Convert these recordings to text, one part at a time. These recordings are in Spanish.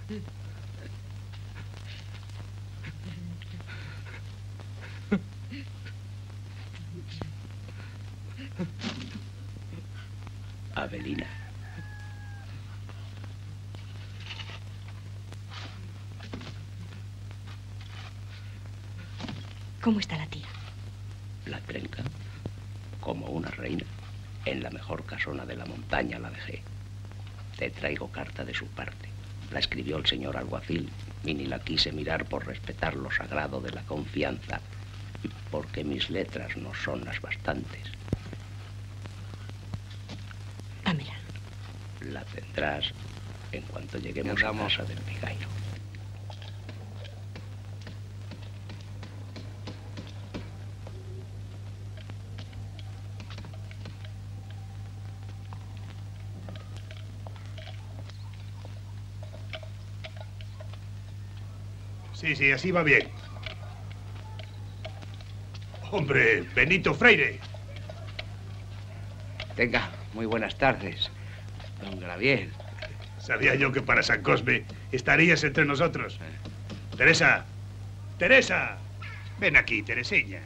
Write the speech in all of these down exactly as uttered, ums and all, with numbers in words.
Avelina. ¿Cómo está la tía? La Trenca, como una reina. En la mejor casona de la montaña la dejé. Te traigo carta de su parte. La escribió el señor alguacil y ni la quise mirar por respetar lo sagrado de la confianza, porque mis letras no son las bastantes. Dámela. La tendrás en cuanto lleguemos a casa del Vigairo. Sí, sí, así va bien. Hombre, Benito Freire. Tenga, muy buenas tardes, don Graviel. Sabía yo que para San Cosme estarías entre nosotros. Teresa, Teresa, ven aquí, Tereseña.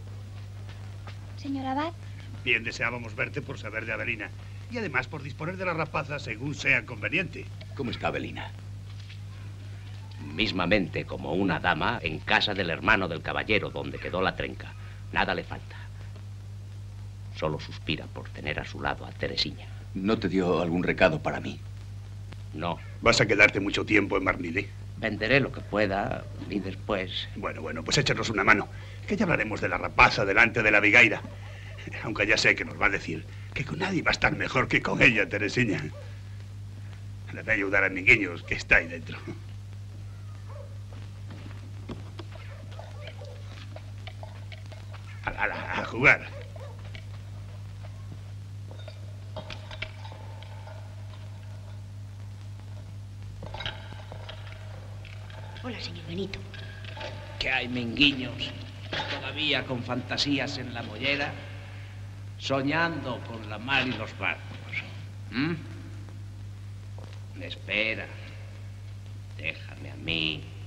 Señor Abad. Bien deseábamos verte por saber de Avelina y además por disponer de la rapaza según sea conveniente. ¿Cómo está Avelina? Mismamente como una dama en casa del hermano del caballero donde quedó la Trenca. Nada le falta. Solo suspira por tener a su lado a Teresiña. ¿No te dio algún recado para mí? No. ¿Vas a quedarte mucho tiempo en Marnile? Venderé lo que pueda y después... Bueno, bueno, pues échanos una mano, que ya hablaremos de la rapaza delante de la Vigaira. Aunque ya sé que nos va a decir que con nadie va a estar mejor que con ella, Teresiña. Le voy a ayudar a Minguiños, que está ahí dentro. A, a, a jugar. Hola, señor Benito. Que hay Minguiños todavía con fantasías en la mollera, soñando con la mar y los barcos. ¿Mm? Espera, déjame a mí.